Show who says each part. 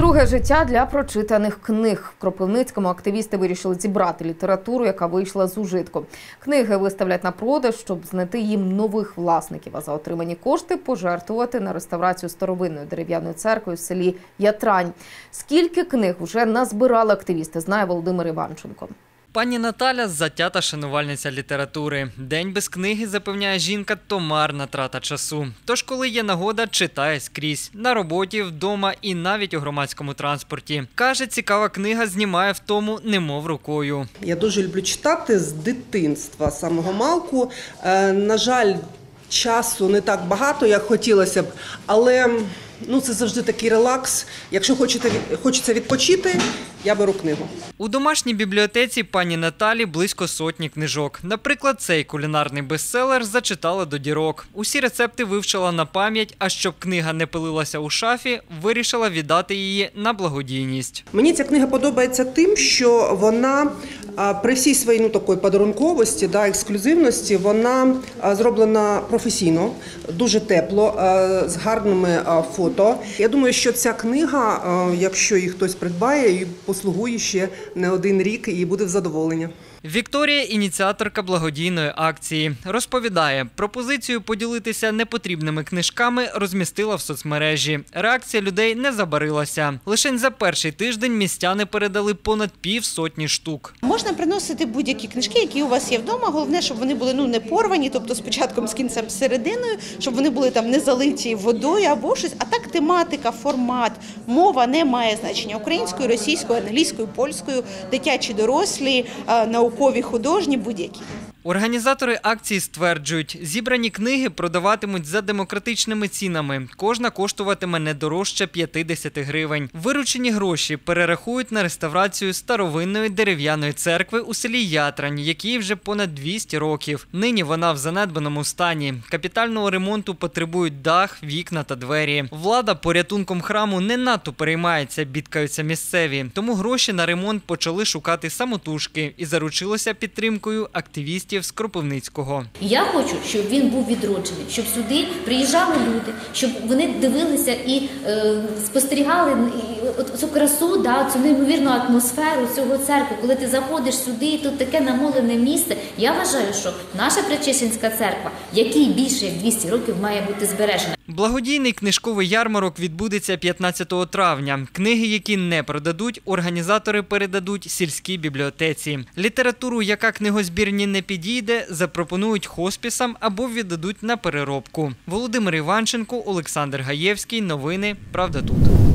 Speaker 1: Друге життя для прочитаних книг. В Кропивницькому активісти вирішили зібрати літературу, яка вийшла з ужитку. Книги виставлять на продаж, щоб знайти їм нових власників, а за отримані кошти пожертвувати на реставрацію старовинної дерев'яної церкви в селі Ятрань. Скільки книг вже назбирали активісти, знає Володимир Іванченко.
Speaker 2: Пані Наталя – затята шанувальниця літератури. День без книги, запевняє жінка, то марна трата часу. Тож, коли є нагода, читає скрізь. На роботі, вдома і навіть у громадському транспорті. Каже, цікава книга знімає втому немов рукою.
Speaker 3: Я дуже люблю читати з дитинства, з самого малку. На жаль, часу не так багато, як хотілося б, але це завжди такий релакс. Якщо хочеться відпочити, я беру книгу.
Speaker 2: У домашній бібліотеці пані Наталі близько сотні книжок. Наприклад, цей кулінарний бестселер зачитала до дірок. Усі рецепти вивчила на пам'ять, а щоб книга не пилилася у шафі, вирішила віддати її на благодійність.
Speaker 3: Мені ця книга подобається тим, що вона при всій своїй такої подарунковості, ексклюзивності, вона зроблена професійно, дуже тепло, з гарними фото. Я думаю, що ця книга, якщо її хтось придбає, послугує ще не один рік і буде в задоволення.
Speaker 2: Вікторія – ініціаторка благодійної акції. Розповідає, пропозицію поділитися непотрібними книжками розмістила в соцмережі. Реакція людей не забарилася. Лише за перший тиждень містяни передали понад півсотні штук.
Speaker 4: Можна приносити будь-які книжки, які у вас є вдома. Головне, щоб вони були не порвані, тобто з початком, з кінцем, з серединою, щоб вони були не залиті водою або щось. А так тематика, формат, мова не має значення. Українською, російською, англійською, польською, дитячі, дорослі, наукові, художні, будь-які.
Speaker 2: Організатори акції стверджують, зібрані книги продаватимуть за демократичними цінами. Кожна коштуватиме не дорожче 50 гривень. Виручені гроші перерахують на реставрацію старовинної дерев'яної церкви у селі Ятрань, якій вже понад 200 років. Нині вона в занедбаному стані. Капітального ремонту потребують дах, вікна та двері. Влада порятунком храму не надто переймається, бідкаються місцеві. Тому гроші на ремонт почали шукати самотужки і заручилося підтримкою активістів з Кропивницького.
Speaker 5: Я хочу, щоб він був відроджений, щоб сюди приїжджали люди, щоб вони дивилися і спостерігали цю красу, цю неймовірну атмосферу цього церкви. Коли ти заходиш сюди, і тут таке намолене місце, я вважаю, що наша Пречистинська церква, якій більше як 200 років, має бути збережена.
Speaker 2: Благодійний книжковий ярмарок відбудеться 15 травня. Книги, які не продадуть, організатори передадуть сільській бібліотеці. Літературу, яка книгозбірні не підійде, запропонують хоспісам або віддадуть на переробку. Володимир Іванченко, Олександр Гаєвський. Новини «Правда тут».